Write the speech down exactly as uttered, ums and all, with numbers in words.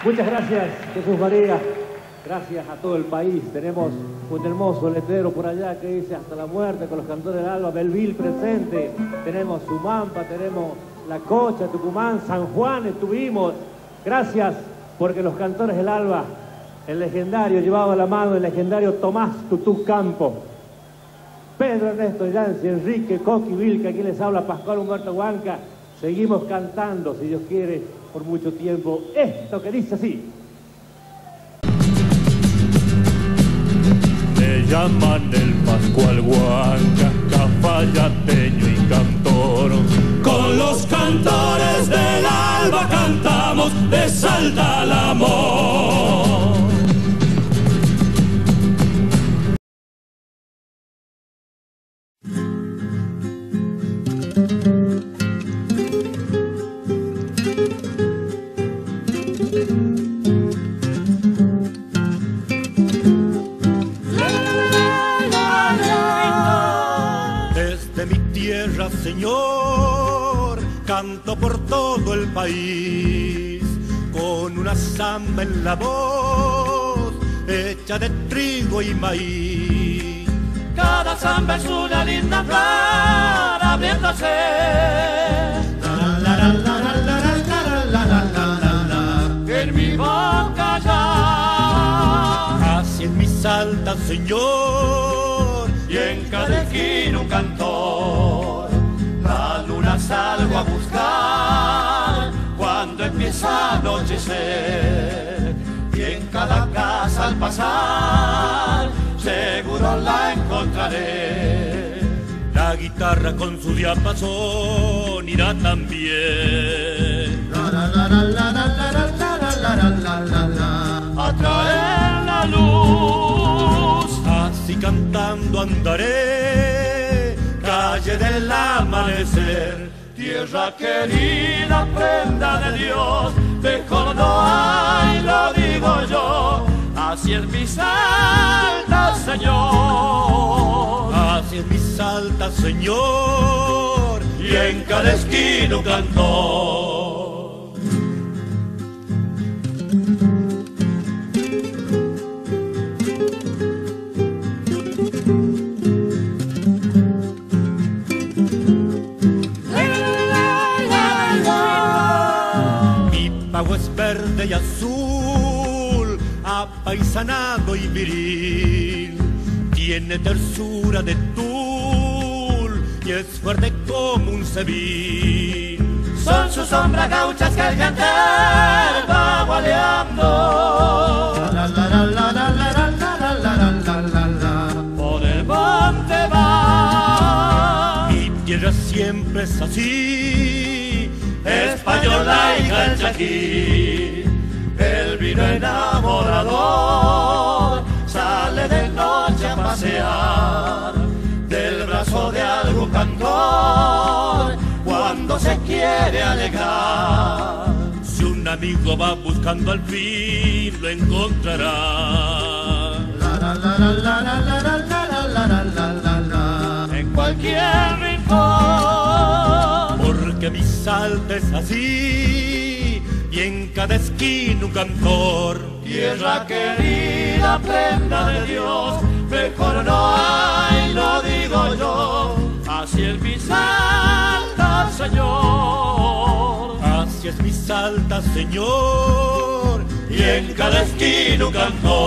Muchas gracias, Jesús María. Gracias a todo el país. Tenemos un hermoso letrero por allá que dice hasta la muerte con los cantores del Alba, Belville presente. Tenemos Sumampa, tenemos La Cocha, Tucumán, San Juan estuvimos. Gracias porque los cantores del Alba, el legendario, llevaba la mano el legendario Tomás Tutú Campo. Pedro Ernesto Yancy, Enrique, Coqui, Vilca, aquí les habla Pascual Humberto Huanca. Seguimos cantando, si Dios quiere, por mucho tiempo, esto que dice así. Me llaman el Pascual Huanca, cafayateño y cantor. Con los cantores del Alba cantamos de Salta al amor. Señor, canto por todo el país, con una samba en la voz, hecha de trigo y maíz. Cada samba es una linda flor abriéndose. En mi boca ya. Así es mi Salta, Señor, y en cada esquina un cantor. La luna salgo a buscar cuando empieza a anochecer, y en cada casa al pasar seguro la encontraré. La guitarra con su diapasón irá también a traer la luz. Así cantando andaré, calle del amanecer, tierra querida, prenda de Dios, mejor no hay, lo digo yo. Así es mi Salta, Señor. Así es mi Salta, Señor, y en cada esquina un cantor. es verde y azul, apaisanado y viril, tiene tersura de tul y es fuerte como un cebil. Son sus sombras gauchas que el cantar va gualeando. La, la, la, la, la, la, la, la, la, la, la, la. Por el monte va. Mi tierra siempre es así, española y calchaquí. El vino enamorador sale de noche a pasear del brazo de algún cantor cuando se quiere alegrar. Si un amigo va buscando al fin lo encontrará. La la la la la la la la la la la la la. En cualquier rincón. Porque mi Salta es así y en cada esquina un cantor. Tierra querida, prenda de Dios, mejor no hay, lo digo yo. Así es mi Salta, Señor. Así es mi Salta, Señor, y en cada esquina un cantor.